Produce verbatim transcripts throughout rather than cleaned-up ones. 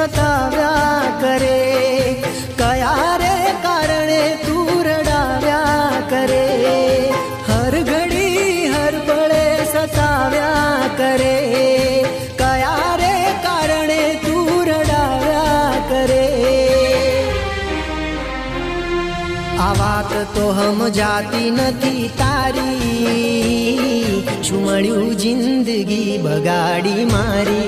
सताव्या करे, कया रे कारणे तू रडाव्या करे, हर घडी हर पळे सताव्या करे, कया रे कारणे तू रडाव्या करे। आ वात तो हम जाती नथी तारी, शुं मळ्युं जिंदगी बगाड़ी मारी।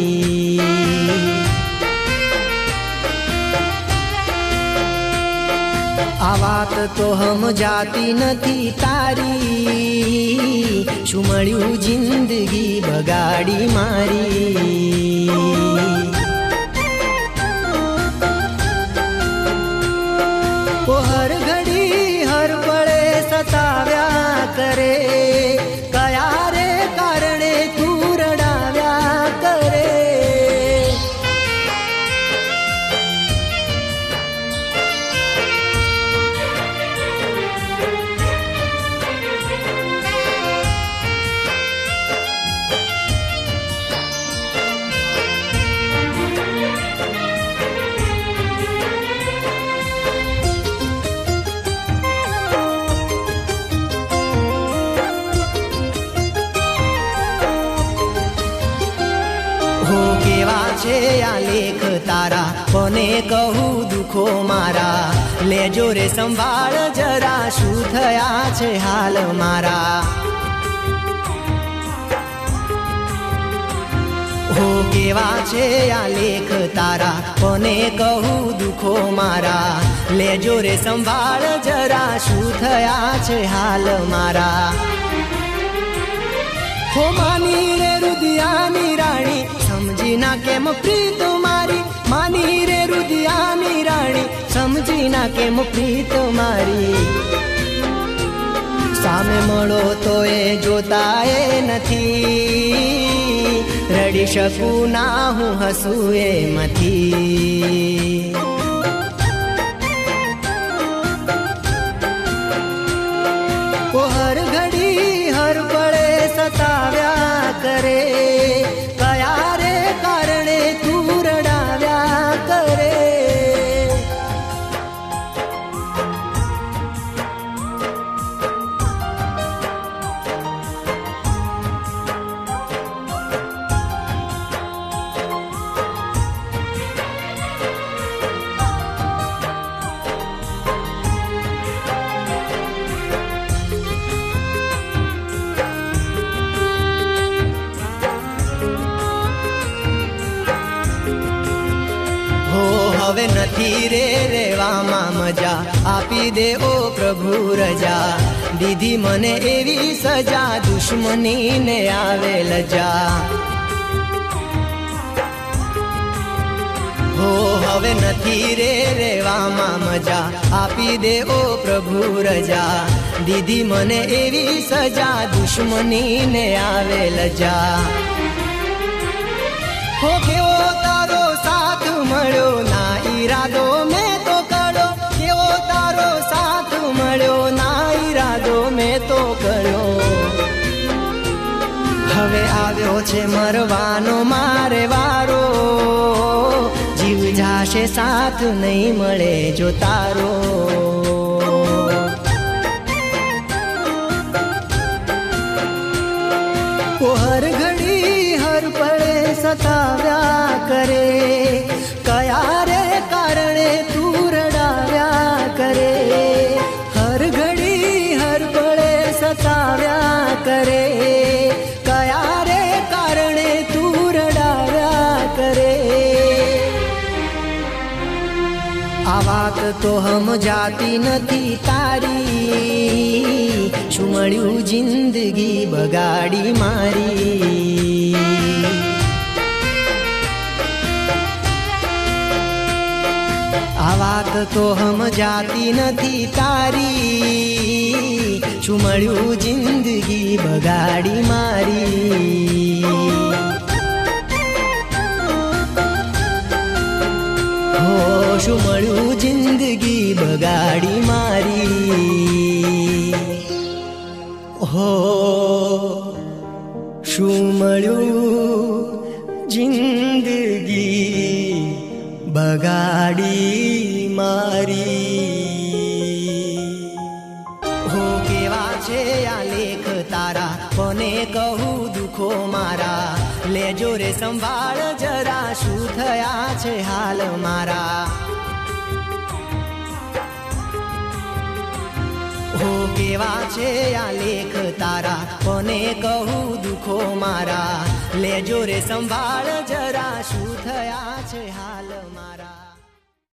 आ वात तो हम जाती नथी तारी, शुं मळ्युं जिंदगी बगाड़ी मारी। ओ हर घड़ी हर पळे सताव्या करे, कया रे कारणे तू रडाव्या करे। हो केवा छे आ लेख तारा, कोने कहूं दुखो मारा, लेजो रे संभाळ जरा, शुं थया छे हाल मारा। हो केवा छे आ लेख तारा, कोने कहूं दुखो मारा, लेजो रे संभाळ जरा, शुं थया छे हाल मारा। हो मानी रे रुदियानी राणी, समझी ना केम प्रीत मारी, मानी रे रुदियानी राणी, समझी ना केम प्रीत मारी। सामे मळो तो ए जोता ए नथी, रड़ी शकूं ना हूँ हसूं एमथी। ओ हर घड़ी हर पळे सताव्या करे, कया रे कारणे तू रडाव्या करे। हो हवे नथी रे रेवामां मजा, आपी दे ओ प्रभु रजा, दीधी मने एवी सजा, दुश्मनी ने आवे लजा। हो हवे नथी रे रेवामां मजा, आपी दे ओ प्रभु रजा, दीधी मने एवी सजा, दुश्मनी ने आवे लजा। हो केवो तारो साथ मळ्यो, ना इरादो में तो कळ्यो, केवो तारो साथ मळ्यो, ना इरादो में तो कळ्यो। हवे आव्यो छे मरवानो मारे वारो, जीव जाशे साथ नहीं मळे जो तारो। ओ हर घड़ी हर पळे सताव्या करे, कया रे कारणे तू रडाव्या करे, हर घड़ी हर पळे सताव्या करे, कया रे कारणे तू रडाव्या करे। आ वात तो हम जाती नथी तारी, शुं मळ्युं जिंदगी बगाड़ी मारी। आ वात तो हम जाती नथी तारी, शुं मळ्युं जिंदगी बगाड़ी मारी। हो शुं मळ्युं जिंदगी बगाड़ी मारी। हो शुं मळ्युं जिंदगी બગાડી મારી હો કેવા છે આ લેખ તારા કોને કહું દુખો મારા લેજો રે સંભાળ જરા શું થયા છે હાલ મારા હો કેવા છે આ લેખ તારા કોને કહું દુખો મારા લેજો રે સંભાળ જરા શું થયા છે હાલ